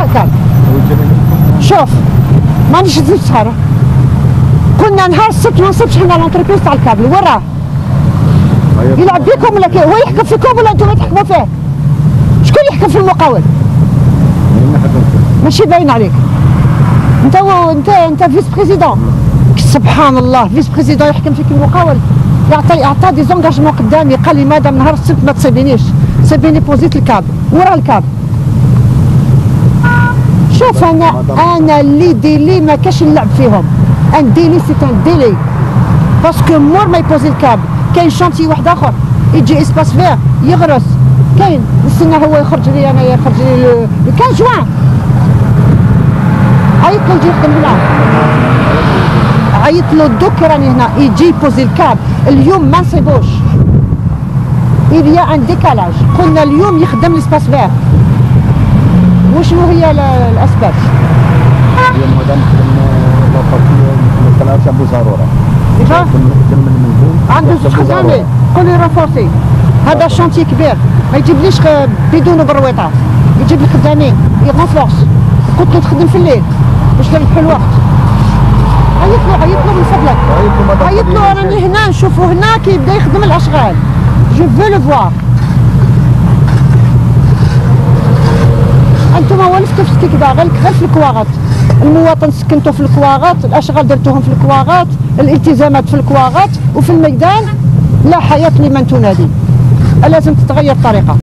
كان شوف مانيش تزيد سهرة. كنا نهار السبت ما نصبش حنا لونتربريز تاع الكابل وراه يلعب بيكم ولا هو يحكم فيكم ولا انتم تحكموا فيه؟ شكون يحكم في المقاول؟ ماشي باين عليك. انت فيس بريزيدون. سبحان الله فيس بريزيدون يحكم فيك المقاول. يعطى دي زونجاجمون قدامي قال لي مادام نهار السبت ما تصيبينيش سيبيني بوزيت الكابل ورا الكابل. شوف انا اللي ديلي ما كاش نلعب فيهم. ان ديلي سي ان ديلي باسكو مور ما يبوزي الكابل كاين شانتي واحد اخر يجي اسباس فير يغرس كاين نستنى هو يخرج لي انا يخرج لي لو 15 جوان عيط له يجي يخدم هنا عيط له دوك راني هنا يجي يبوزي الكابل اليوم ما نصيبوش إليا ان ديكالاج قلنا اليوم يخدم لسباس فير وشنو هي الاسباب؟ اليوم هذا نخدم لا بارتي ابو زارورة كيفاه؟ عنده زوج خدامين قولي رافورسي هذا شانتي كبير ما يجيبليش بدون برويطات يجيب لي خدامين يغونفورس قلت له تخدم في الليل باش نربحوا الوقت عيط له من فضلك عيط له راني هنا نشوفه هنا كي يبدا يخدم الاشغال جو فو لو فوار انتم ولفتوا في كذا غير في الكواغات المواطن سكنتوا في الكواغات الاشغال درتوهم في الكواغات الالتزامات في الكواغات وفي الميدان لا حياة لمن تنادي لازم تتغير الطريقة.